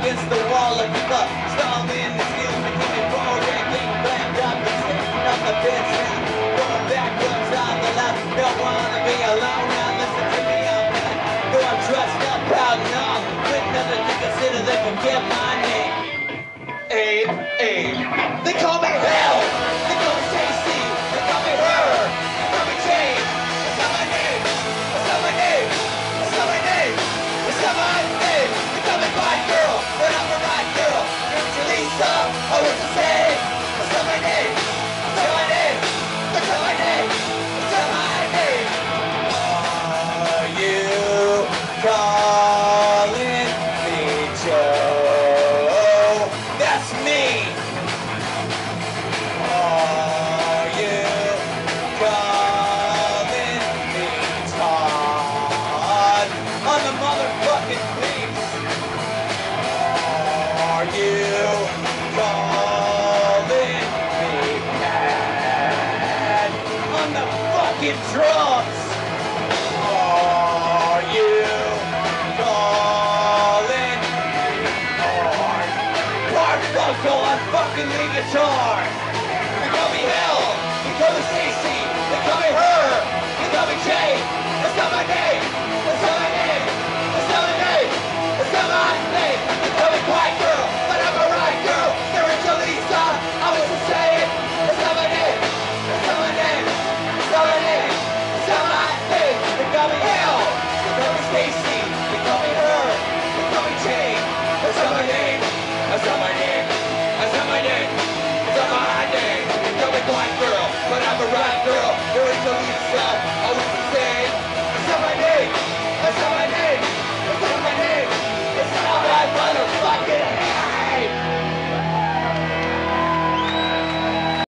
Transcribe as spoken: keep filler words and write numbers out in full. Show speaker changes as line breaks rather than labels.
against the wall of the stalling the skills becoming boring, getting blamed up and sitting on the bench now. Going backwards on the left, don't wanna be alone now. Listen to me, I'm not going dressed up, proud and all. With nothing to consider, they forget my name. Abe, Abe. They call me Hell. They call me Stacy. They call me Her. They call me Jane. That's not my name. That's not my name. That's not my name. That's not my name. They call me Bad Girl, but I'm a bad girl. It's Lisa. I was the same. That's not my name. That's not my name. That's not my name. That's not my name. Are you calling me Joe? That's me. Are you calling me Todd on the motherfucking piece? Are you calling me Pat on the fucking drums? Are you calling me hard? Garfunkel on fucking lead guitar. They call me Hell. They call me Stacy. They call me Her. They call me Jay.